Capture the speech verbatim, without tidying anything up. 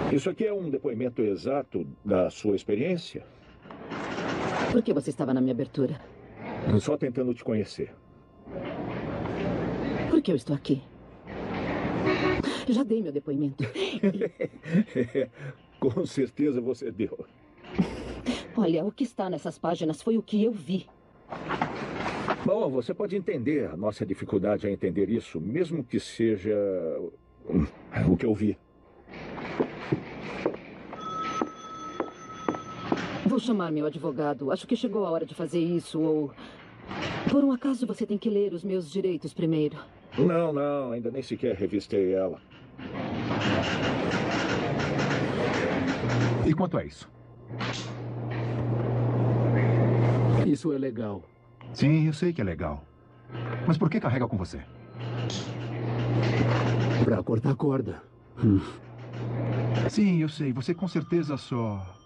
Isso aqui é um depoimento exato da sua experiência? Por que você estava na minha abertura? Só tentando te conhecer. Por que eu estou aqui? Já dei meu depoimento. Com certeza você deu. Olha, o que está nessas páginas foi o que eu vi. Bom, você pode entender a nossa dificuldade a entender isso, mesmo que seja o que eu vi. Vou chamar meu advogado. Acho que chegou a hora de fazer isso, ou... Por um acaso você tem que ler os meus direitos primeiro. Não, não, ainda nem sequer revistei ela. E quanto a isso? Isso é legal. Sim, eu sei que é legal. Mas por que carrega com você? Pra cortar corda. Hum. Sim, eu sei. Você com certeza só